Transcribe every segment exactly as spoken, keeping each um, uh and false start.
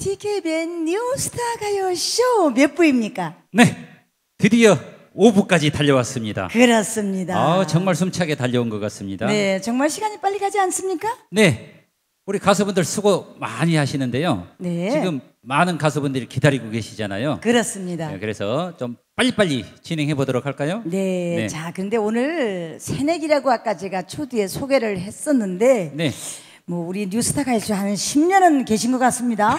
티케이비엔 뉴스타 가요쇼 몇 부입니까? 네, 드디어 오 부까지 달려왔습니다. 그렇습니다. 아, 정말 숨차게 달려온 것 같습니다. 네, 정말 시간이 빨리 가지 않습니까? 네, 우리 가수분들 수고 많이 하시는데요. 네. 지금 많은 가수분들이 기다리고 계시잖아요. 그렇습니다. 네, 그래서 좀 빨리빨리 진행해 보도록 할까요? 네, 네. 자, 근데 오늘 새내기라고 아까 제가 초두에 소개를 했었는데 네. 뭐 우리 뉴스타 가요쇼 한 십 년은 계신 것 같습니다.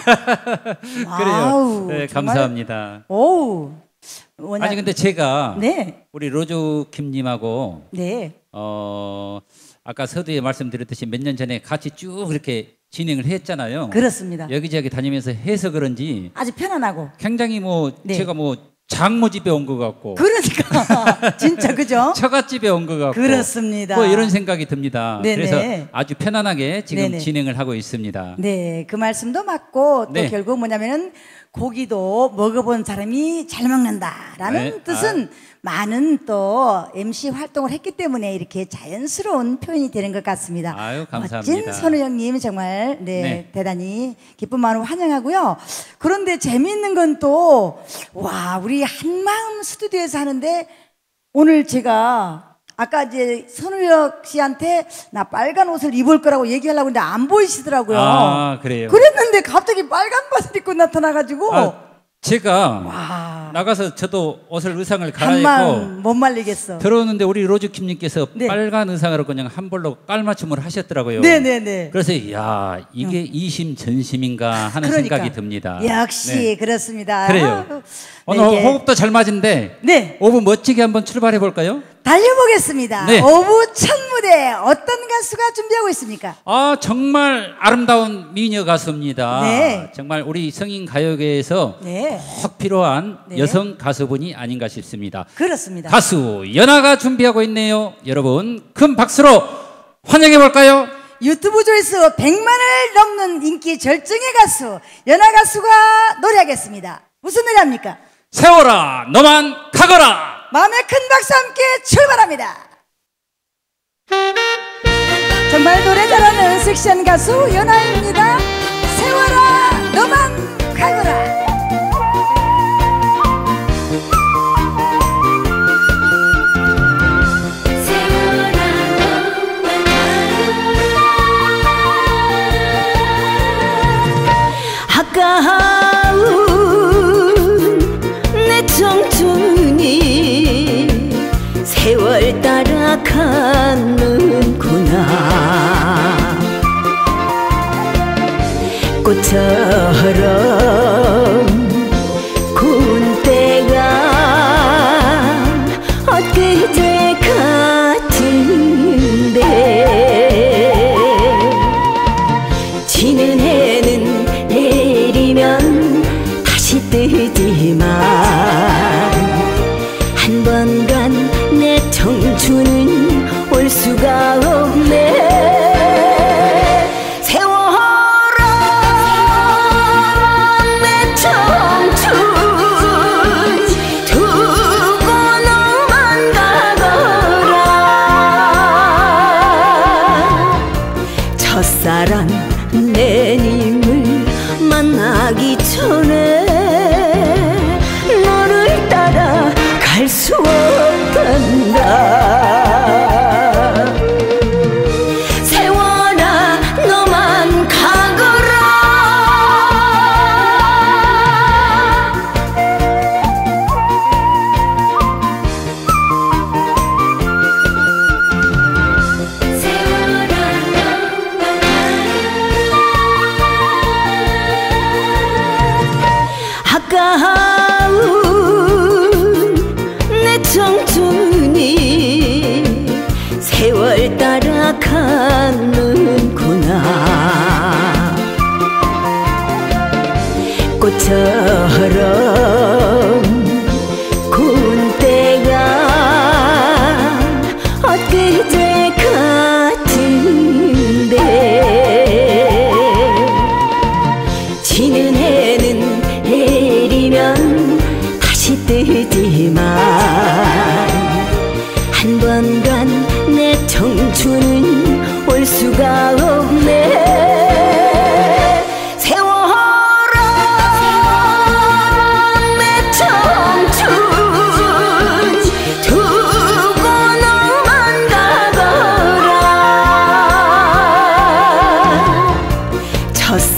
그래요. 네, 감사합니다. 오우. 뭐냐... 아니 근데 제가 네. 우리 로즈킴님하고 네. 어 아까 서두에 말씀드렸듯이 몇 년 전에 같이 쭉 이렇게 진행을 했잖아요. 그렇습니다. 여기저기 다니면서 해서 그런지 아주 편안하고 굉장히 뭐 네. 제가 뭐 장모집에 온 것 같고 그러니까 진짜 그죠? 처갓집에 온 것 같고 그렇습니다. 뭐 이런 생각이 듭니다. 네네. 그래서 아주 편안하게 지금 네네. 진행을 하고 있습니다. 네, 그 말씀도 맞고 또 네. 결국 뭐냐면은 고기도 먹어본 사람이 잘 먹는다라는 네. 뜻은 아. 많은 또 엠씨 활동을 했기 때문에 이렇게 자연스러운 표현이 되는 것 같습니다. 아유, 감사합니다. 멋진 선우영님 정말 네, 네. 대단히 기쁜 마음으로 환영하고요. 그런데 재미있는 건 또 와 우리 한마음 스튜디오에서 하는데 오늘 제가 아까 이제 선우혁 씨한테 나 빨간 옷을 입을 거라고 얘기하려고 했는데 안 보이시더라고요. 아, 그래요? 그랬는데 갑자기 빨간 바지를 입고 나타나가지고 아, 제가 와. 나가서 저도 옷을 의상을 갈아입고 한마음 못 말리겠어. 들어오는데 우리 로즈킴님께서 네. 빨간 의상으로 그냥 한 벌로 깔맞춤을 하셨더라고요. 네네네. 그래서 야 이게 응. 이심전심인가 하는 그러니까. 생각이 듭니다. 역시 네. 그렇습니다. 그래요. 아, 오늘 네, 이게 호흡도 잘 맞은데 네. 오 부 멋지게 한번 출발해 볼까요? 달려보겠습니다. 네. 오 부 첫 무대 어떤 가수가 준비하고 있습니까? 아 정말 아름다운 미녀 가수입니다. 네. 정말 우리 성인 가요계에서 네. 꼭 필요한 네. 여성 가수분이 아닌가 싶습니다. 그렇습니다. 가수 연아가 준비하고 있네요. 여러분 큰 박수로 환영해 볼까요? 유튜브 조회수 백만을 넘는 인기 절정의 가수 연하 가수가 노래하겠습니다. 무슨 노래합니까? 세월아 너만 가거라. 마음의 큰 박수 함께 출발합니다. 정말 노래 잘하는 섹시한 가수 연하입니다. 세월아 너만 가거라. 아까운 내 청춘이 세월 따라 가는구나. 꽃처럼 고운 때가 엊그제 같은데 지는 해는 내리면 다시 뜨지만 한 번간 내 청춘은 올 수가 없네. 세월아 내 청춘 두고 너만 가거라. 첫사랑 내 님을 만나기 전에 너를 따라 갈 수 없단다. 세월아 너만 가거라. 세월아 아까운 내 청춘이 세월 따라 가는구나. 꽃처럼 고운 때가 엊그제 같은데 지는 해는 내리면 다시 뜨지만 한 번간 내 청춘은 올 수가 없네. 세월아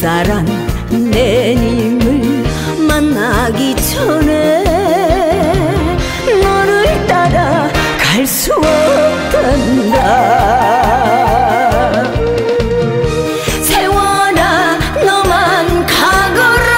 첫사랑 내님을 만나기 전에 너를 따라 갈 수 없단다. 세월아 너만 가거라.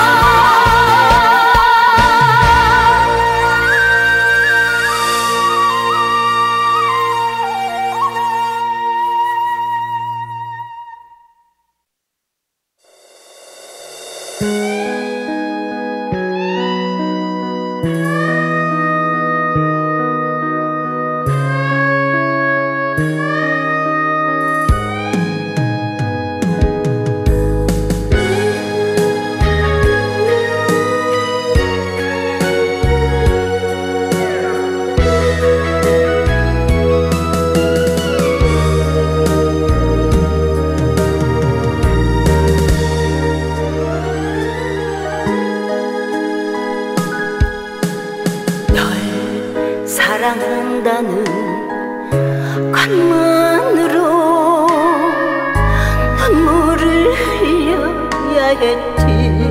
사랑한다는 것만으로 눈물을 흘려야 했지.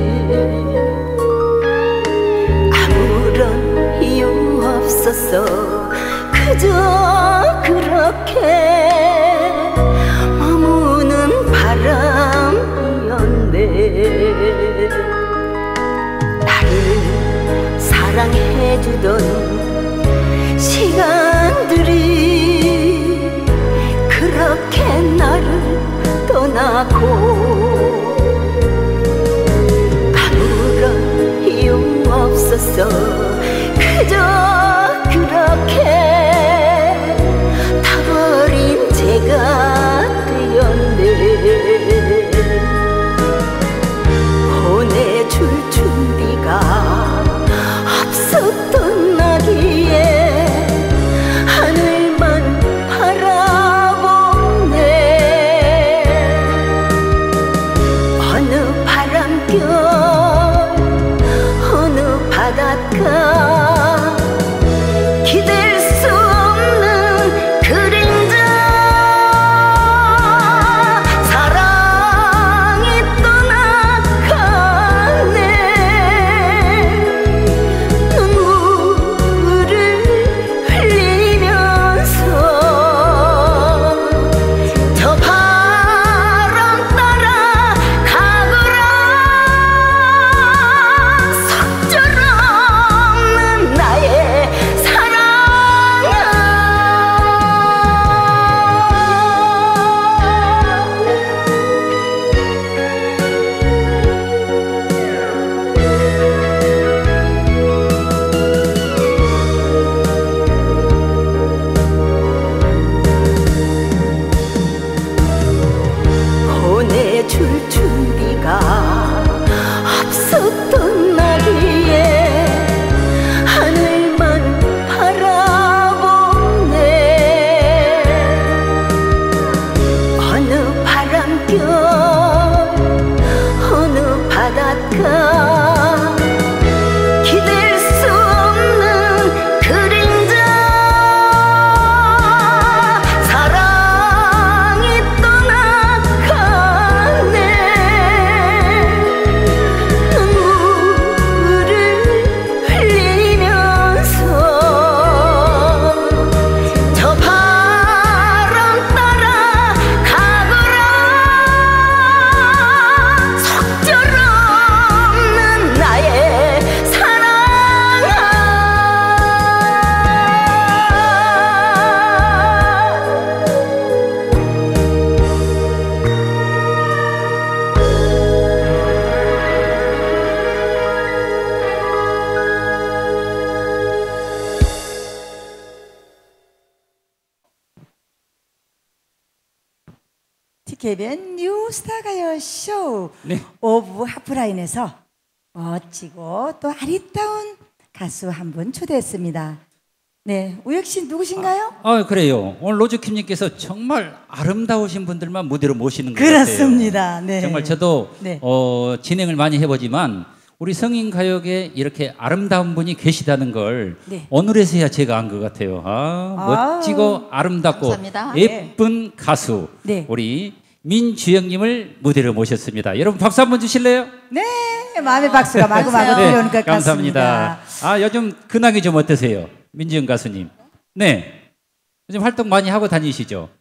아무런 이유 없었어. 그저 그렇게 머무는 바람이었네. 나를 사랑해주던 시간들이 그렇게 나를 떠나고 아무런 이유 없었어. 그저 그렇게 타버린 제가 되었네. 보내줄 준비가 없었던 나기에 하늘만 바라보네. 어느 바람결 어느 바닷가 기댈 수 없는 그림자. 사랑이 떠나가네. 눈물을 흘리면서 저 바람 따라 가거라. 속절없는 나의 사랑아. 보내줄 준비가 없었던 나기에 하늘만 바라보네. 어느 바람결 어느 바닷가 기댈 수 없는 그림자. 사랑이 떠나가네. 눈물을 흘리면서 저 바람 따라 가거라. 속절없는 나의 사랑아. 티케이비엔 뉴스타 가요 쇼 네. 오브 하프라인에서 멋지고 또 아리따운 가수 한 분 초대했습니다. 네, 우혁 씨 누구신가요? 아 그래요. 오늘 로즈킴님께서 정말 아름다우신 분들만 무대로 모시는 것 그렇습니다. 같아요. 네. 정말 저도 네. 어, 진행을 많이 해보지만 우리 성인 가요계에 이렇게 아름다운 분이 계시다는 걸 네. 오늘에서야 제가 안 것 같아요. 아, 아, 멋지고 아름답고 감사합니다. 예쁜 가수 네. 우리 민주영님을 무대로 모셨습니다. 여러분 박수 한번 주실래요? 네, 마음의 박수가 마구마구 네, 들려오는 것 감사합니다. 같습니다. 아, 요즘 근황이 좀 어떠세요? 민주영 가수님. 네. 요즘 활동 많이 하고 다니시죠?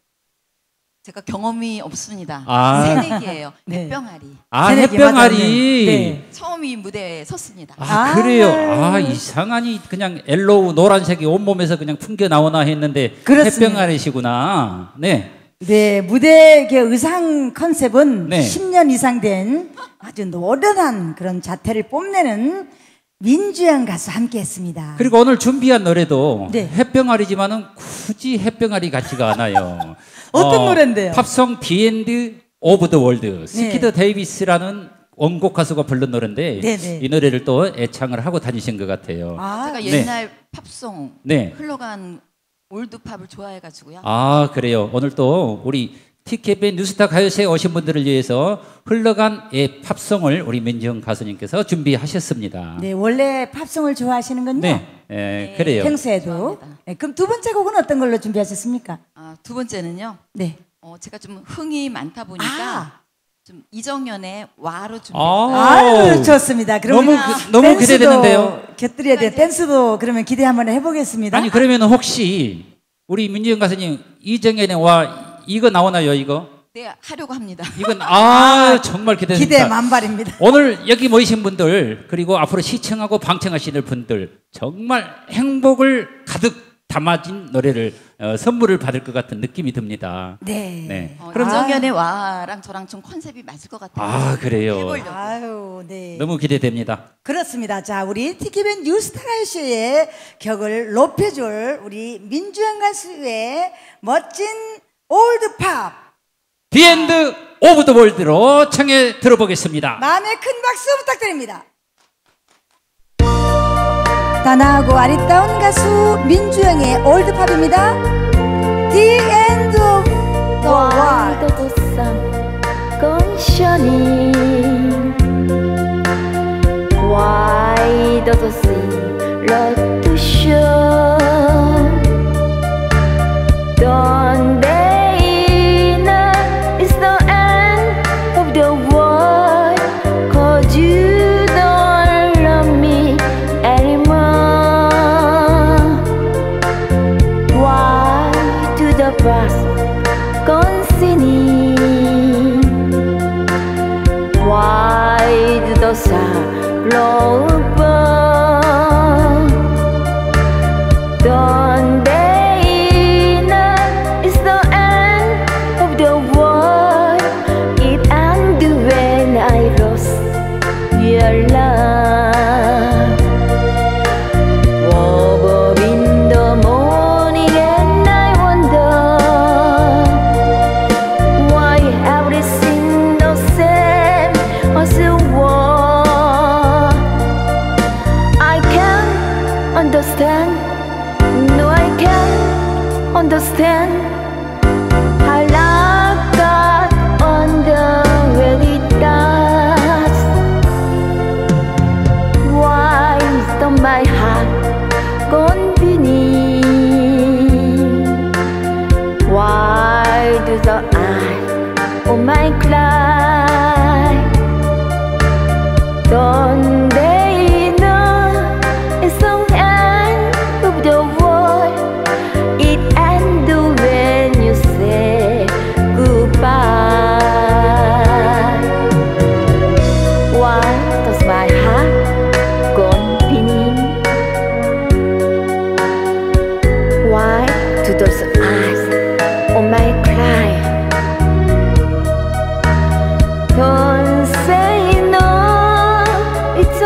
제가 경험이 없습니다. 아. 새내기예요. 네. 햇병아리. 아, 새내기 햇병아리. 맞았네. 네. 처음 이 무대에 섰습니다. 아, 아. 그래요? 아, 이상하니 그냥 엘로우 노란색이 온몸에서 그냥 풍겨 나오나 했는데 그렇습니다. 햇병아리시구나. 네. 네, 무대 그 의상 컨셉은 네. 십 년 이상 된 아주 노련한 그런 자태를 뽐내는 민주영 가수 함께 했습니다. 그리고 오늘 준비한 노래도 네. 햇병아리지만은 굳이 햇병아리 같지가 않아요. 어떤 노래인데요? 팝송 비엔드 오브 더 월드. 스키드 데이비스라는 원곡 가수가 부른 노래인데 네, 네. 이 노래를 또 애창을 하고 다니신 것 같아요. 아, 제가 네. 옛날 팝송 네. 흘러간 올드팝을 좋아해가지고요. 아, 그래요. 오늘 또 우리 티켓의 뉴스타 가요쇼에 오신 분들을 위해서 흘러간 예, 팝송을 우리 민지영 가수님께서 준비하셨습니다. 네, 원래 팝송을 좋아하시는군요. 네, 예, 그래요. 평소에도. 좋아합니다. 네, 그럼 두 번째 곡은 어떤 걸로 준비하셨습니까? 아, 두 번째는요. 네. 어, 제가 좀 흥이 많다 보니까 아. 좀 이정현의 와로 준비했어요. 아. 아유, 좋습니다. 그럼 너무 우리 그- 너무 댄스도 기대되는데요. 곁들여야 돼요. 댄스도 그러면 기대 한번 해보겠습니다. 아니 그러면 혹시 우리 민지영 가수님 이정현의 와 이거 나오나요 이거? 네, 하려고 합니다. 이건 아 정말 기대됩니다. 기대 만발입니다. 오늘 여기 모이신 분들 그리고 앞으로 시청하고 방청하시는 분들 정말 행복을 가득 담아진 노래를 어, 선물을 받을 것 같은 느낌이 듭니다. 네. 네. 어, 그럼 이정현의 와랑 저랑 좀 컨셉이 맞을 것 같아요. 아 그래요. 해보려고. 아유, 네. 너무 기대됩니다. 그렇습니다. 자, 우리 티켓 뉴스타가쇼의 격을 높여줄 우리 민주영 가수의 멋진 올드팝. 비엔드 오브 더 월드로 청해 들어보겠습니다. 마음의 큰 박수 부탁드립니다. 단아하고 아리따운 가수 민주영의 올드팝입니다. The End of the Why World. does the sun go shining? Why does the sea love to show? Don't they know it's the end of the world? 'Cause you don't love me anymore. Why do the birds go singing? Why do the stars glow above? Don't they know it's the end of the world? It ended when I lost your love. Woke up in the morning and I wonder why everything the same as it was. I can't understand. No, I can't understand how love got under where it does. Why is my heart gone beneath? Why do the eyes of my cry? Don't they know it's the end of the world? It ends when you say goodbye. Why does my heart go beneath? Why do those eyes on my cry? Don't say no, it's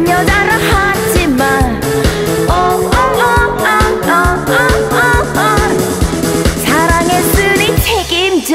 독한 여자라 하지만 사랑했으니 책임져.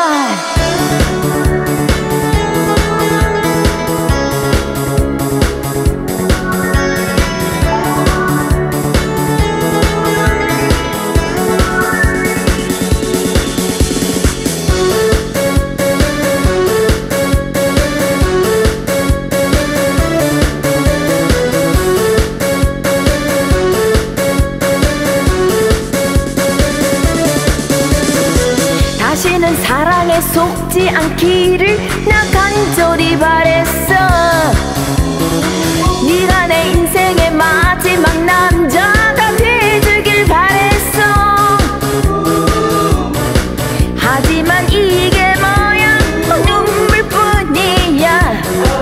다시는 사랑에 속지 않기를 나 간절히 바랬어. 네가 내 인생의 마지막 남자가 돼주길 바랬어. 하지만 이게 뭐야, 눈물뿐이야.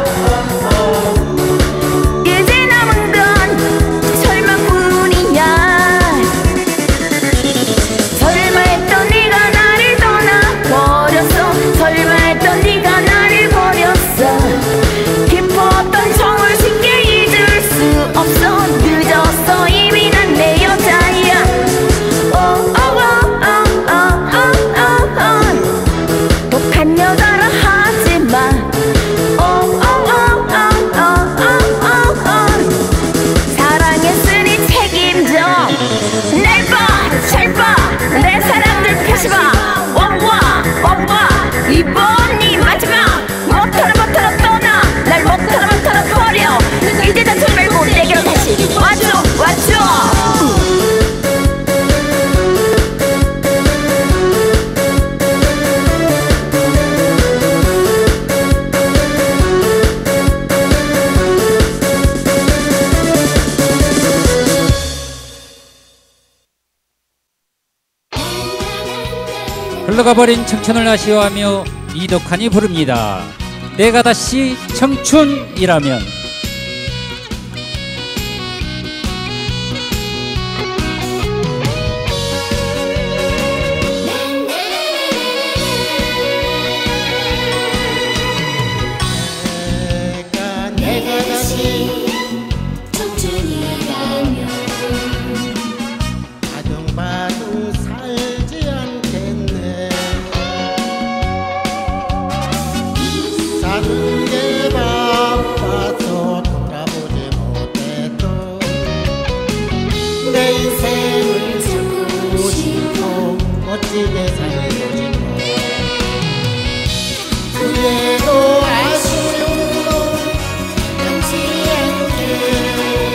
이제 남은 건 절망뿐이야. 설마 했던 네가 나를 떠나버렸어. 설마 했던 네가 나를 버렸어. 깊었던 정을 쉽게 잊을 수 없어. 늦었어, 이미 난 내 여자야. 오, 오, 오, 오, 오, 오, 오. 독한 여자라 하지만 오, 오, 오, 오, 오, 오, 오. 사랑했으니 책임져. 날 봐, 잘 봐, 내 사랑들 다시 봐. 와와 와와 이번이 마지막. 못하러 못하러 떠나. 날 못하러 못하러 버려. 이제 다툴 말고 내게로 다시 와줘 와줘. 흘러가버린 청춘을 아쉬워하며 이덕환이 부릅니다. 내가 다시 청춘이라면. 내가 다시 청춘이라면 바둥바둥 살지 않겠네. 사는 게 바빠서 돌아보지 못해도 내 인생을 살고 싶고 멋지게 살고 싶어. 그래도 아쉬운 건 남지 않게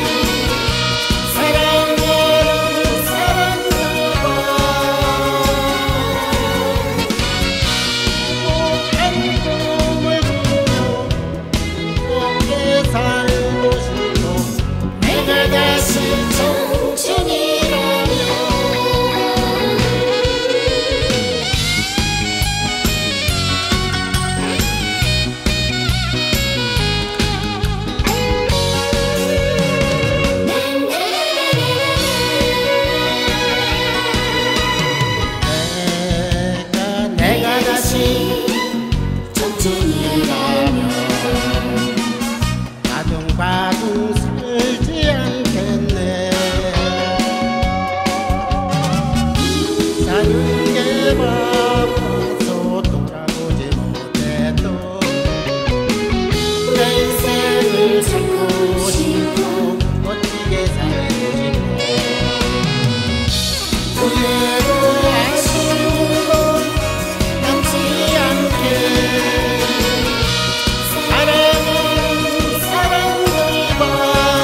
사랑하는 사람들과 행복한 꿈을 꾸며 함께 살고 싶어. 내가 다시 청춘이라면 내가 내가 다시 청춘이라면 바둥바둥 살지 않겠네. 사는 게 바빠서 돌아보지 못해도 내 인생을 살고 싶고 멋지게 살고 싶어. 그래도 아쉬운 건 남지 않게 사랑하는 사람들과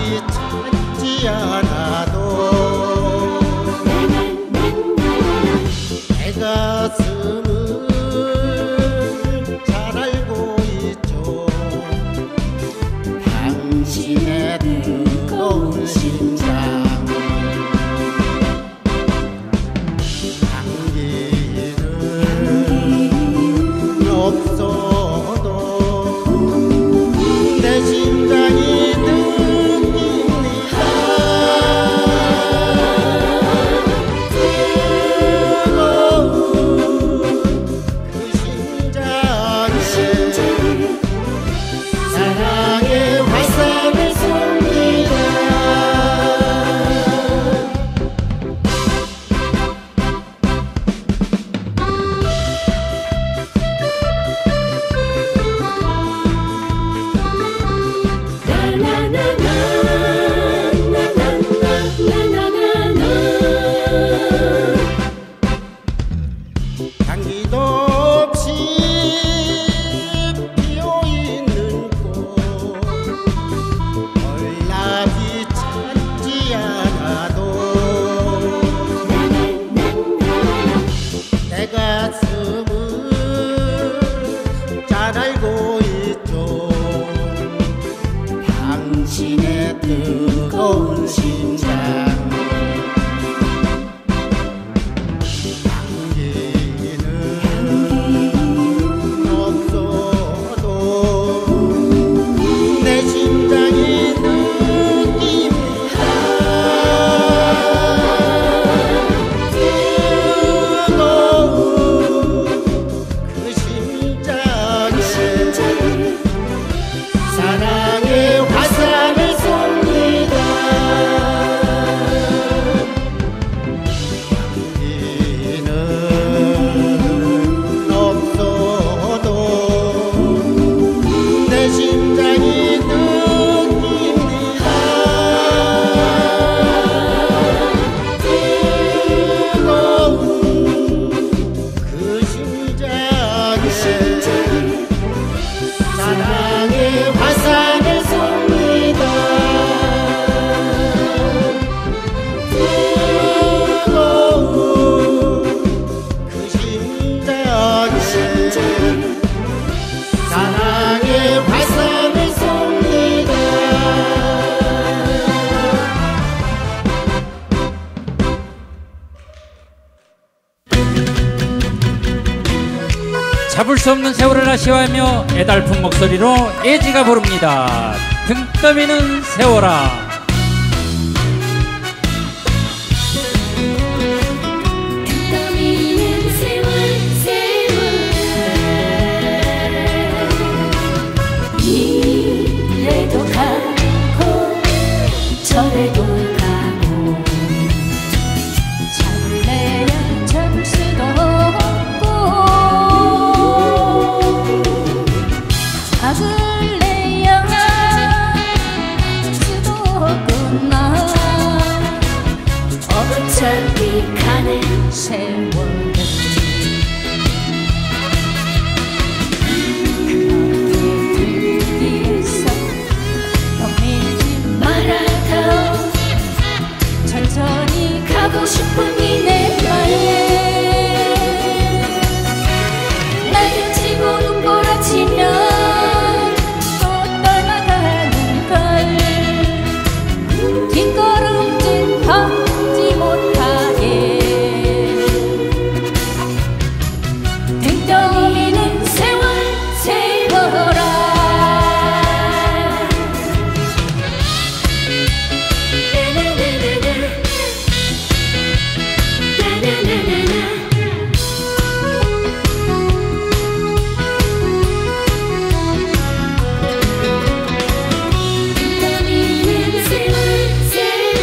몰라비 찾지 않아도 내 가슴은 잘 알고 있죠. 당신의 뜨거운 심장 향기는 없어도 내 심장이 느낍니다. 뜨거운 그 심장에 사랑의 화살을 쏩니다. 향기도 없이 피어있는 꽃 몰라비 찾지 않아도 내 가슴은 잘 알고 있죠. 당신의 뜨거운 심장 향기는 없어도 내 심장이 느낍니다. 뜨거운 그 심장에 사랑의 화살을 쏩니다. 향기는 없어도 내 심장이 느낍니다. 뜨거운 그 심장에 사랑의 화살을 쏩니다. 뜨거운 그 심장에 사랑의 화살을 쏩니다. 잡을 수 없는 세월을 아쉬워하며 애달픈 목소리로 예지가 부릅니다. 등 떠미는 세월아. 떠미는 세월 세월 이래도 가고 저래도 가고 잡을래야 잡을 수도 없고 잡을래야 잡을 수도 없구나. 어차피 가는 세월은 그렇게 뒤에서 떠밀지 말아요. 천천히 가고 싶은 이내 마에 날개 치고 눈보라치면 또 떠나가는 걸 뒷걸음질 밟지 못하게 등 떠미는 세월 세월아. 떠미는 세월 세월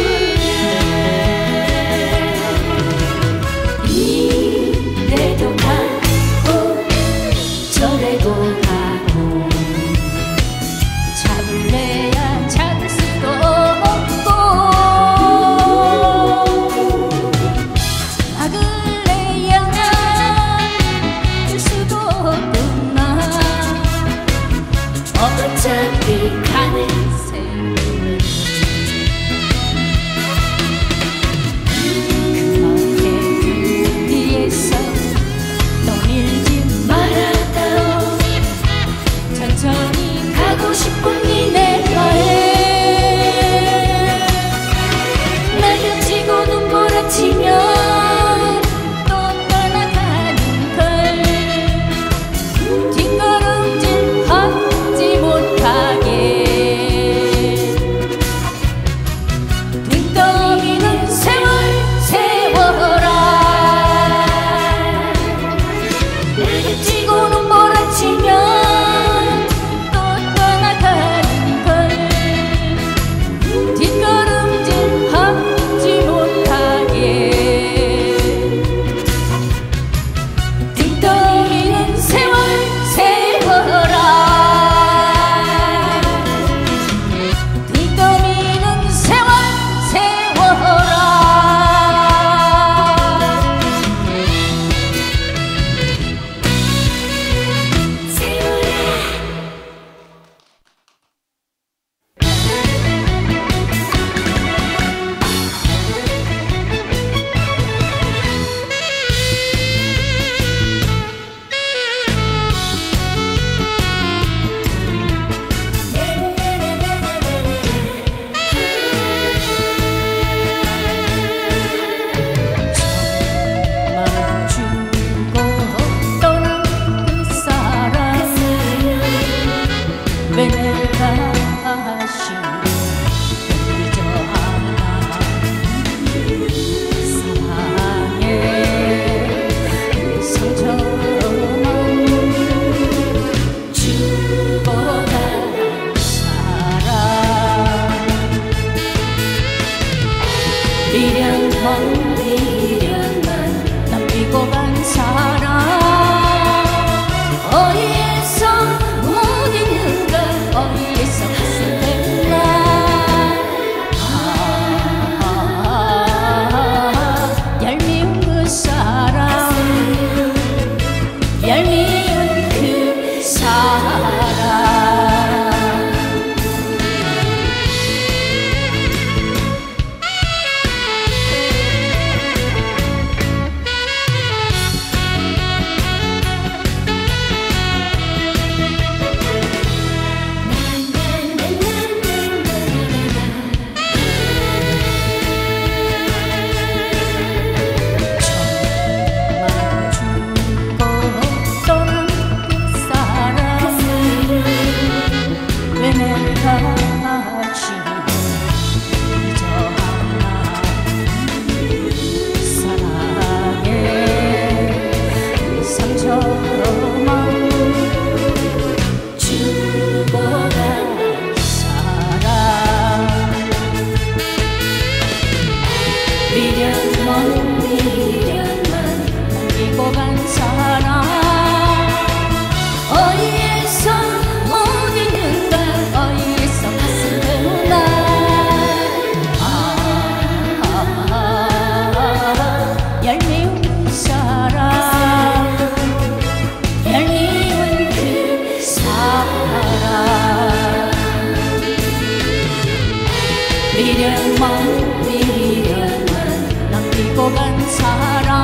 미련만 미련만 남기고 간 사랑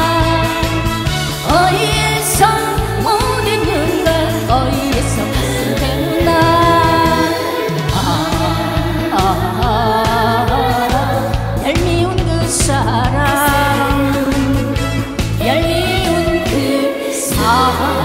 어이에서 못 잊는다 어이에서 가슴 태우나 아, 아, 아, 얄미운 그 사랑 얄미운 그 사랑